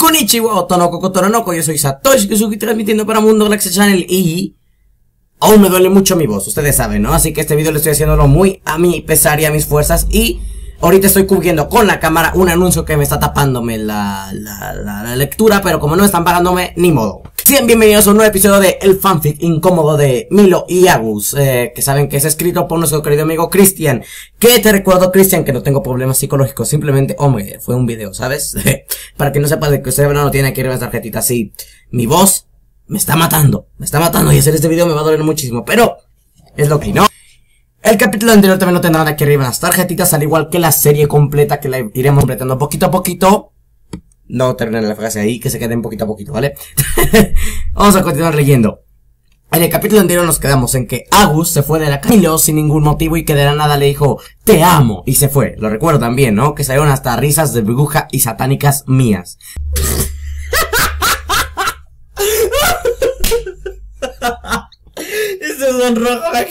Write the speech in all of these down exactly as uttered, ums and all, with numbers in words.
Konnichiwa, Otonoko Kotoronoko, yo soy Satoshi Kusugi transmitiendo para Mundo Galaxy Channel y... aún me duele mucho mi voz, ustedes saben, ¿no? Así que este video lo estoy haciéndolo muy a mi pesar y a mis fuerzas y... ahorita estoy cubriendo con la cámara un anuncio que me está tapándome la, la, la, la lectura, pero como no están pagándome, ni modo. Sean bienvenidos a un nuevo episodio de El Fanfic Incómodo de Milo y Agus, eh, que saben que es escrito por nuestro querido amigo Cristian. Que te recuerdo, Cristian, que no tengo problemas psicológicos, simplemente, hombre, fue un video, ¿sabes? Para que no sepa de que estoy hablando, tiene que ir a las tarjetitas así. Mi voz me está matando, me está matando y hacer este video me va a doler muchísimo, pero es lo que hay, ¿no? El capítulo anterior también lo tendrán aquí arriba en las tarjetitas, al igual que la serie completa que la iremos completando poquito a poquito. No terminen la frase ahí, que se queden poquito a poquito, ¿vale? Vamos a continuar leyendo. En el capítulo anterior nos quedamos en que Agus se fue de la Camilo sin ningún motivo y que de la nada le dijo te amo y se fue. Lo recuerdo también, ¿no? Que salieron hasta risas de bruja y satánicas mías. Este sonrojo aquí.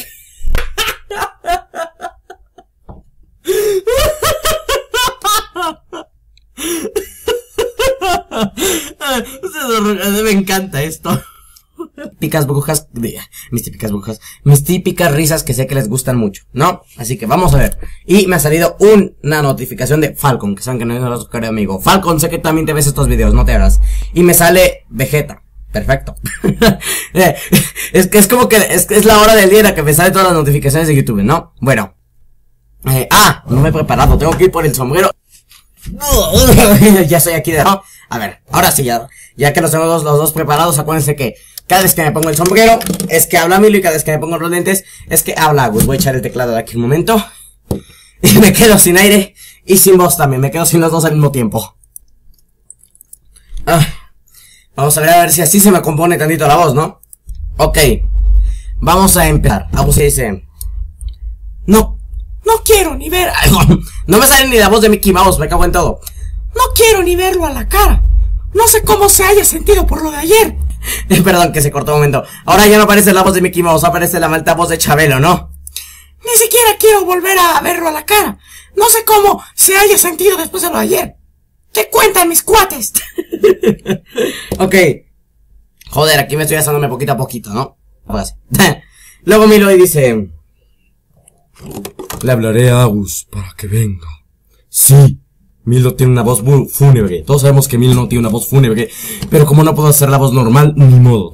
Me encanta esto. Típicas brujas, mis típicas brujas, mis típicas risas que sé que les gustan mucho, ¿no? Así que vamos a ver. Y me ha salido una notificación de Falcon, que saben que no es nuestro querido amigo Falcon, sé que también te ves estos videos, no te hagas. Y me sale Vegeta. Perfecto. Es que es como que es, es la hora del día en la que me salen todas las notificaciones de YouTube, ¿no? Bueno. Eh, ah, no me he preparado, tengo que ir por el sombrero. Ya estoy aquí de... ¿no? A ver, ahora sí, ya, ya que los tengo los, los dos preparados, acuérdense que cada vez que me pongo el sombrero es que habla Milo y cada vez que me pongo los lentes es que habla Agus. Voy a echar el teclado de aquí un momento. Y me quedo sin aire y sin voz también, me quedo sin los dos al mismo tiempo. Ah, vamos a ver a ver si así se me compone tantito la voz, ¿no? Ok, vamos a empezar. Agus dice... No, no quiero ni ver... Ay, no, no me sale ni la voz de Mickey Mouse, me cago en todo. No quiero ni verlo a la cara. No sé cómo se haya sentido por lo de ayer. Eh, perdón, que se cortó un momento. Ahora ya no aparece la voz de Mickey Mouse, aparece la malta voz de Chabelo, ¿no? Ni siquiera quiero volver a verlo a la cara. No sé cómo se haya sentido después de lo de ayer. ¿Qué cuentan mis cuates? Ok. Joder, aquí me estoy asándome poquito a poquito, ¿no? Luego Milo y dice... Le hablaré a Agus para que venga. Sí. Milo tiene una voz muy fúnebre. Todos sabemos que Milo no tiene una voz fúnebre. Pero como no puedo hacer la voz normal, ni modo.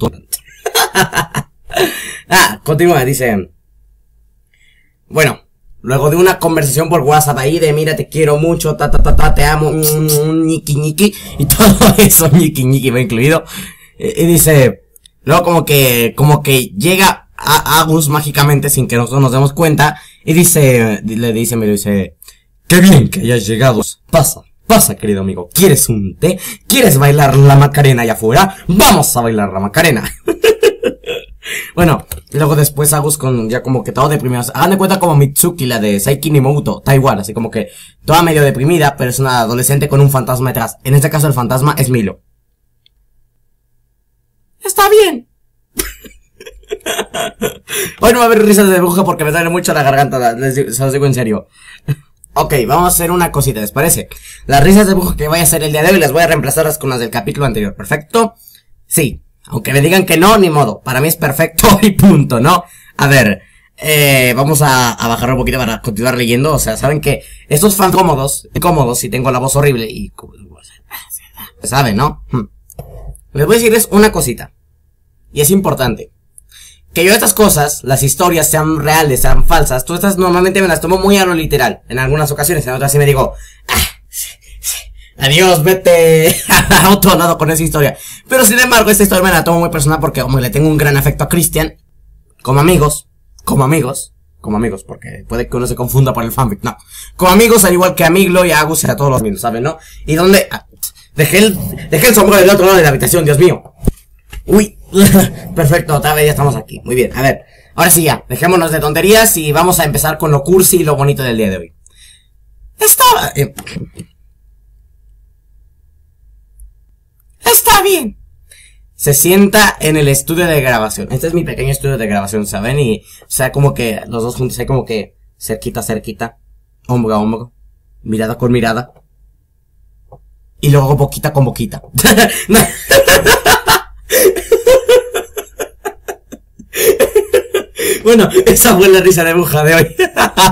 Ah, continúa, dice. Bueno, luego de una conversación por WhatsApp ahí de mira, te quiero mucho, ta ta ta ta, te amo, mm, ñiqui ñiqui, y todo eso, ñiqui ñiqui va incluido. Y, y dice, luego como que, como que llega a Agus mágicamente sin que nosotros nos demos cuenta. Y dice, le dice, me lo dice... ¡Qué bien que hayas llegado! Pasa, pasa, querido amigo. ¿Quieres un té? ¿Quieres bailar la Macarena allá afuera? ¡Vamos a bailar la Macarena! Bueno, y luego después Agus con ya como que todo deprimido. Hagan de cuenta como Mitsuki, la de Saiki Nimoto, Taiwán, así como que toda medio deprimida, pero es una adolescente con un fantasma detrás. En este caso el fantasma es Milo. Está bien. Hoy no va a haber risas de bruja porque me sale mucho la garganta, les digo, se los digo en serio. Ok, vamos a hacer una cosita, ¿les parece? Las risas de bruja que voy a hacer el día de hoy las voy a reemplazarlas con las del capítulo anterior, ¿perfecto? Sí, aunque me digan que no, ni modo, para mí es perfecto y punto, ¿no? A ver, eh, vamos a, a bajar un poquito para continuar leyendo, o sea, saben que estos fan cómodos, cómodos, si tengo la voz horrible y... ¿saben, no? Hmm. Les voy a decirles una cosita, y es importante. Que yo estas cosas, las historias sean reales, sean falsas, todas estas normalmente me las tomo muy a lo literal. En algunas ocasiones, en otras sí me digo, ah, sí, sí, adiós, vete a otro lado con esa historia. Pero sin embargo, esta historia me la tomo muy personal porque como le tengo un gran afecto a Cristian, como amigos, como amigos, como amigos, porque puede que uno se confunda por el fanfic, no. Como amigos, al igual que a Milo y a Agus y a todos los mismos, ¿saben, no? Y donde, ah, dejé el, dejé el sombrero del otro lado de la habitación, Dios mío. Uy. Perfecto, otra vez ya estamos aquí. Muy bien, a ver, ahora sí ya, dejémonos de tonterías y vamos a empezar con lo cursi y lo bonito del día de hoy. Estaba... Eh, está bien. Se sienta en el estudio de grabación. Este es mi pequeño estudio de grabación, ¿saben? Y, o sea, como que los dos juntos, hay como que cerquita, cerquita, hombro a hombro, mirada con mirada. y luego boquita con boquita. Bueno, esa fue la risa de bruja de hoy.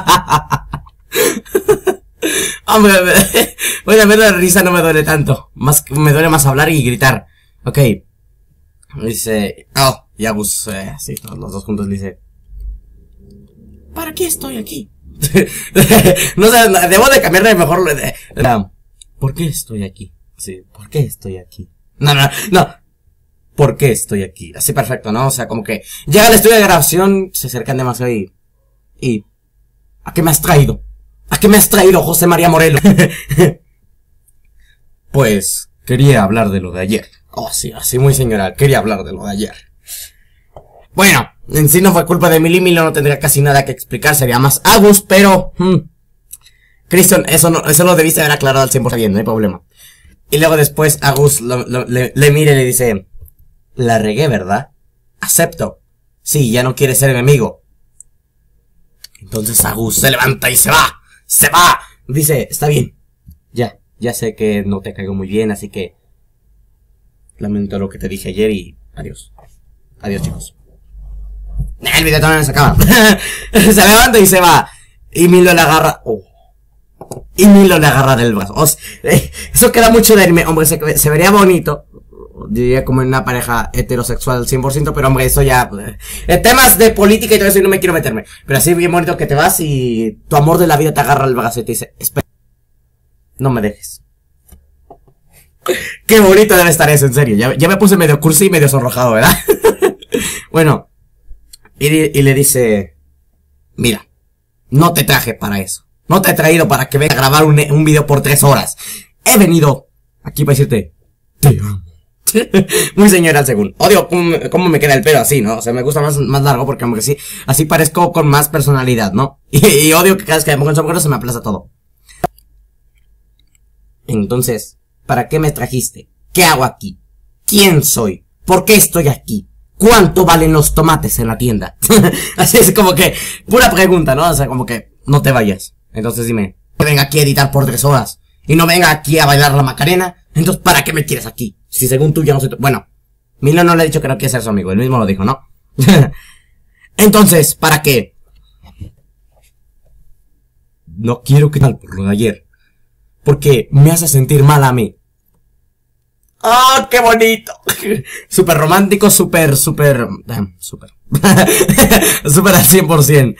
Hombre, bueno, a ver, la risa no me duele tanto. Más, me duele más hablar y gritar. Ok. Dice, oh, y Agus, eh, sí, todos los dos juntos dice, ¿para qué estoy aquí? No sé, debo de cambiarle mejor. De, de, ¿por qué estoy aquí? Sí, ¿por qué estoy aquí? No, no, no. ¿Por qué estoy aquí? Así perfecto, ¿no? O sea, como que llega al estudio de grabación, se acercan demasiado y... y... ¿a qué me has traído? ¿A qué me has traído, José María Morelos? Pues, quería hablar de lo de ayer. Oh, sí, así muy señora, quería hablar de lo de ayer. Bueno, en sí no fue culpa de Mili, Milo no tendría casi nada que explicar, sería más Agus, pero... Hmm, Cristian, eso no, eso lo debiste haber aclarado al cien por ciento, no hay problema. Y luego después Agus lo, lo, le, le mira y le dice... La regué, ¿verdad? Acepto. Sí, ya no quieres ser mi amigo. Entonces Agus se levanta y se va. ¡Se va! Dice, está bien. Ya, ya sé que no te caigo muy bien, así que... lamento lo que te dije ayer y... adiós. Adiós, chicos. El video todavía no se acaba. Se levanta y se va. Y Milo le agarra... Oh. Y Milo le agarra del brazo. O sea, eh, eso queda mucho de anime. Hombre, se, se vería bonito. Diría como en una pareja heterosexual al cien por ciento, pero hombre, eso ya... Eh, temas de política y todo eso y no me quiero meterme. Pero así bien bonito que te vas y tu amor de la vida te agarra el brazo y te dice, espera, no me dejes. Qué bonito debe estar eso, en serio. Ya, ya me puse medio cursi y medio sonrojado, ¿verdad? Bueno, y, y le dice, mira, no te traje para eso. No te he traído para que venga a grabar un, un video por tres horas. He venido aquí para decirte, te amo. Muy señora según. Odio cómo, cómo me queda el pelo así, ¿no? O sea, me gusta más, más largo porque aunque sí, así parezco con más personalidad, ¿no? Y, y odio que cada vez que me pongo en sombrero se me aplaza todo. Entonces, ¿para qué me trajiste? ¿Qué hago aquí? ¿Quién soy? ¿Por qué estoy aquí? ¿Cuánto valen los tomates en la tienda? Así es como que, pura pregunta, ¿no? O sea, como que, no te vayas. Entonces dime, que venga aquí a editar por tres horas y no venga aquí a bailar la Macarena. Entonces, ¿para qué me quieres aquí? Si según tú ya no soy tu... Bueno, Milo no le ha dicho que no quiere ser su amigo, él mismo lo dijo, ¿no? Entonces, ¿para qué? No quiero que tal por lo de ayer, porque me hace sentir mal a mí. ¡Oh, qué bonito! Súper romántico, súper, súper... Eh, súper. Súper al cien por ciento.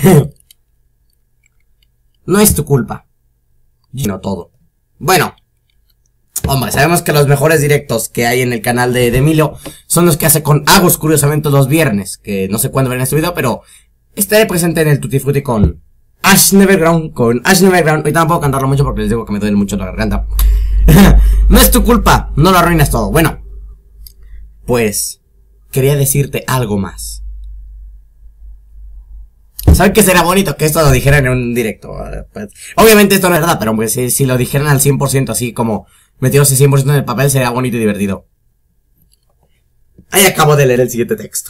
No es tu culpa. No todo. Bueno. Hombre, sabemos que los mejores directos que hay en el canal de, de Milo son los que hace con Agus, curiosamente, los viernes. Que no sé cuándo verán este video, pero estaré presente en el Tutti Frutti con Ash Neverground. Con Ash Neverground. Hoy tampoco puedo cantarlo mucho porque les digo que me duele mucho la garganta. No es tu culpa, no lo arruinas todo. Bueno, pues quería decirte algo más. ¿Saben qué será bonito? Que esto lo dijeran en un directo. Pues, obviamente esto no es verdad, pero pues, si, si lo dijeran al cien por ciento así como metidos el cien por ciento en el papel, sería bonito y divertido. Ahí acabo de leer el siguiente texto.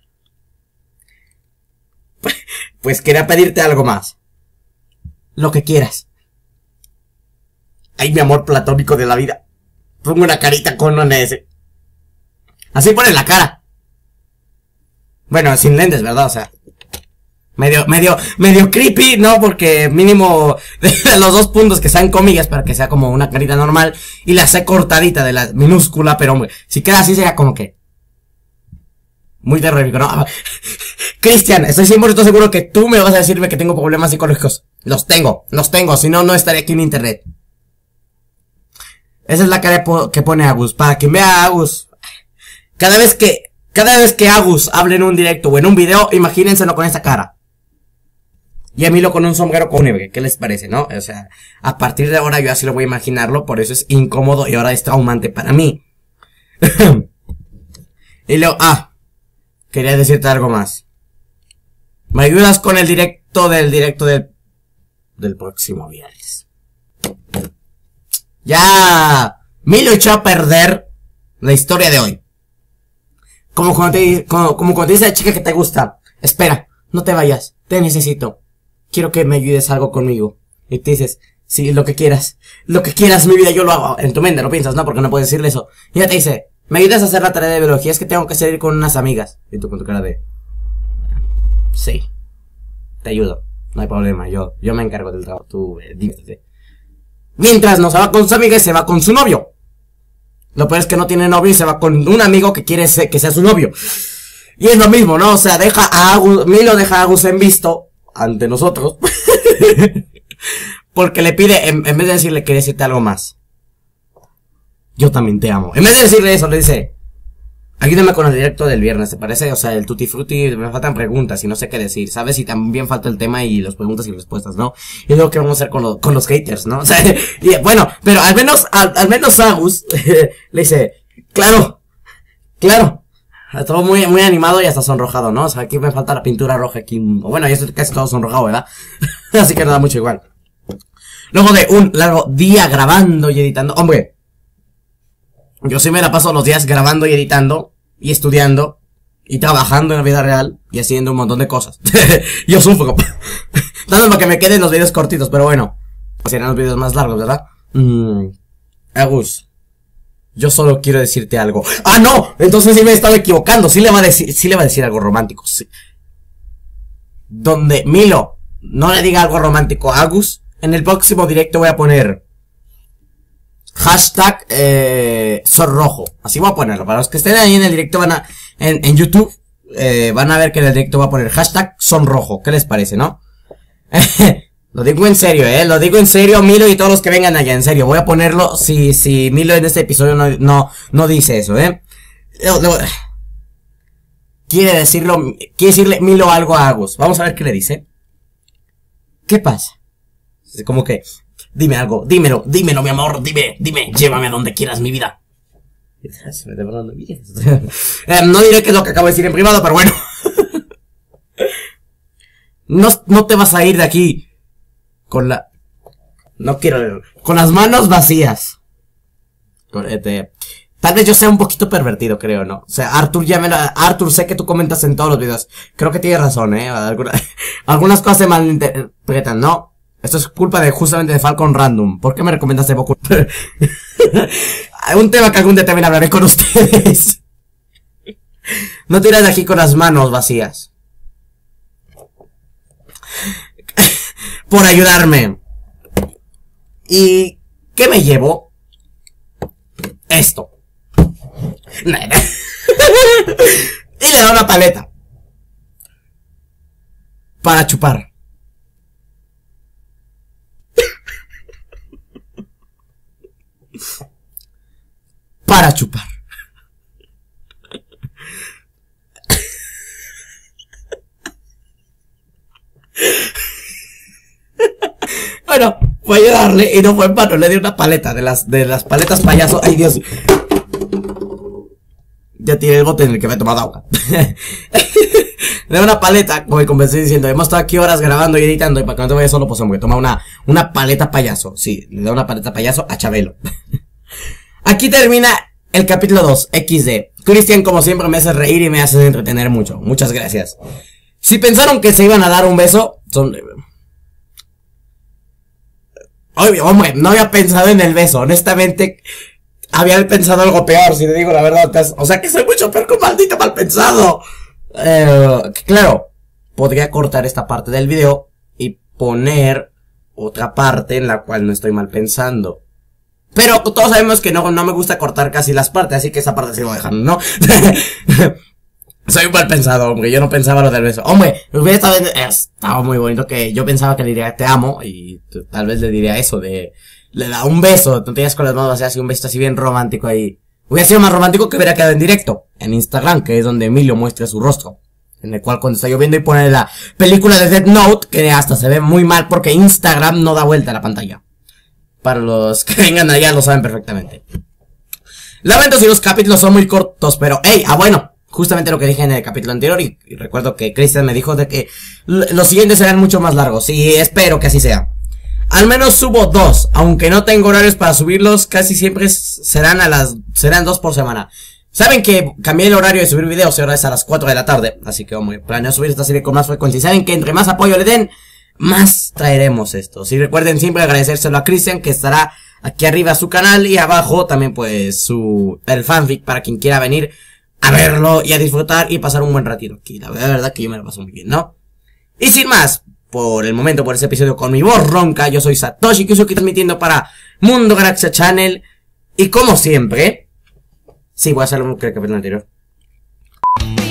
Pues quería pedirte algo más. Lo que quieras. Ay, mi amor platónico de la vida. Pongo una carita con un S. Así pone la cara. Bueno, sin lentes, ¿verdad? O sea, medio, medio, medio creepy, ¿no? Porque mínimo los dos puntos que sean comillas para que sea como una carita normal. Y la C cortadita de la minúscula, pero hombre, si queda así sería como que muy terrorífico, ¿no? Cristian, estoy cien por ciento seguro que tú me vas a decirme que tengo problemas psicológicos. Los tengo, los tengo, si no, no estaría aquí en internet. Esa es la cara que pone Agus, para que vea a Agus. Cada vez que, cada vez que Agus hable en un directo o en un video, imagínenselo con esa cara. Y a Milo con un sombrero con nieve, ¿qué les parece, no? O sea, a partir de ahora yo así lo voy a imaginarlo, por eso es incómodo y ahora es traumante para mí. Y luego, ah, quería decirte algo más. ¿Me ayudas con el directo del directo del, del próximo viernes? Ya, Milo echó a perder la historia de hoy. Como cuando te, como, como cuando te dice a la chica que te gusta, espera, no te vayas, te necesito. Quiero que me ayudes algo conmigo. Y te dices, sí, lo que quieras. Lo que quieras, mi vida, yo lo hago. En tu mente lo piensas, ¿no? Porque no puedes decirle eso. Y ella te dice, ¿me ayudas a hacer la tarea de biología? Es que tengo que salir con unas amigas. Y tú con tu cara de... Sí. Te ayudo. No hay problema, yo, yo me encargo del trabajo. Tú, eh, divídete. Mientras no se va con sus amigas y se va con su novio. Lo peor es que no tiene novio y se va con un amigo que quiere ser, que sea su novio. Y es lo mismo, ¿no? O sea, deja a Agus, Milo deja a Agus en visto ante nosotros. Porque le pide, en, en vez de decirle, quiere decirte algo más. Yo también te amo. En vez de decirle eso, le dice, ayúdame con el directo del viernes, ¿te parece? O sea, el tutti frutti, me faltan preguntas y no sé qué decir, ¿sabes? Y también falta el tema y las preguntas y respuestas, ¿no? Y luego, ¿qué vamos a hacer con, lo, con los haters, no? O sea, y, bueno, pero al menos, al, al menos Agus le dice, claro, claro. Todo muy, muy animado y hasta sonrojado, ¿no? O sea, aquí me falta la pintura roja aquí. Bueno, ya estoy casi todo sonrojado, ¿verdad? Así que no da mucho igual. Luego de un largo día grabando y editando. Hombre, yo sí me la paso los días grabando y editando y estudiando y trabajando en la vida real y haciendo un montón de cosas. Yo sufro. Tanto para que me queden los videos cortitos, pero bueno. Serán los videos más largos, ¿verdad? Mm. Agus, yo solo quiero decirte algo. ¡Ah, no! Entonces sí me he estado equivocando. Sí le va a decir, sí le va a decir algo romántico. Sí. Donde Milo no le diga algo romántico a Agus, en el próximo directo voy a poner hashtag eh, sonrojo. Así voy a ponerlo. Para los que estén ahí en el directo van a, en, en YouTube, eh, van a ver que en el directo voy a poner hashtag sonrojo. ¿Qué les parece, no? Lo digo en serio, eh, lo digo en serio, Milo y todos los que vengan allá, en serio, voy a ponerlo si, si Milo en este episodio no, no, no dice eso, eh. Lo, lo, quiere decirlo, quiere decirle Milo algo a Agus, vamos a ver qué le dice. ¿Qué pasa? Como que, dime algo, dímelo, dímelo mi amor, dime, dime, llévame a donde quieras mi vida. eh, no diré qué es lo que acabo de decir en privado, pero bueno. no, no te vas a ir de aquí. Con la... No quiero... Con las manos vacías. Con este... Tal vez yo sea un poquito pervertido, creo, ¿no? O sea, Arthur ya me lo... Arthur, sé que tú comentas en todos los videos. Creo que tienes razón, ¿eh? Alguna... Algunas cosas se malinterpretan, ¿no? Esto es culpa de justamente de Falcon Random. ¿Por qué me recomendaste Boku? Un tema que algún día también hablaré con ustedes. No tiras de aquí con las manos vacías. Por ayudarme. ¿Y qué me llevo? Esto. Y le da una paleta. Para chupar. Para chupar. Bueno, fue a ayudarle y no fue en vano, le di una paleta de las, de las paletas payaso. Ay, Dios. Ya tiene el bote en el que me he tomado agua. Le da una paleta, como me convencí diciendo, hemos estado aquí horas grabando y editando, y para que no te vayas solo, pues hombre, toma una, una paleta payaso. Sí, le da una paleta payaso a Chabelo. Aquí termina el capítulo dos, equis de. Cristian, como siempre, me hace reír y me hace entretener mucho. Muchas gracias. Si pensaron que se iban a dar un beso, son... Oye, hombre, no había pensado en el beso, honestamente, había pensado algo peor, si te digo la verdad, o sea que soy mucho peor que un maldito mal pensado. Eh, claro, podría cortar esta parte del video y poner otra parte en la cual no estoy mal pensando. Pero todos sabemos que no, no me gusta cortar casi las partes, así que esa parte sí lo dejan, ¿no? Soy un mal pensado, hombre, yo no pensaba lo del beso. Hombre, hubiera estado, estaba muy bonito que yo pensaba que le diría te amo y tal vez le diría eso de, le da un beso, no tenías con las manos así, un beso así bien romántico ahí. Hubiera sido más romántico que hubiera quedado en directo, en Instagram, que es donde Emilio muestra su rostro. En el cual cuando está lloviendo y pone la película de Death Note, que hasta se ve muy mal porque Instagram no da vuelta a la pantalla. Para los que vengan allá lo saben perfectamente. Lamento si los capítulos son muy cortos, pero hey, ah bueno. Justamente lo que dije en el capítulo anterior y, y recuerdo que Cristian me dijo de que los siguientes serán mucho más largos y espero que así sea. Al menos subo dos, aunque no tengo horarios para subirlos, casi siempre serán a las, serán dos por semana. Saben que cambié el horario de subir videos y ahora es a las cuatro de la tarde, así que hombre, planeo subir esta serie con más frecuencia y saben que entre más apoyo le den, más traeremos esto. Y recuerden siempre agradecérselo a Cristian, que estará aquí arriba su canal y abajo también pues su el fanfic para quien quiera venir a verlo y a disfrutar y pasar un buen ratito aquí. La verdad que yo me lo paso muy bien, ¿no? Y sin más, por el momento, por ese episodio con mi voz ronca, yo soy Satoshi Kusuki transmitiendo para Mundo Galaxia Channel. Y como siempre, sí, voy a hacer lo que el capítulo anterior.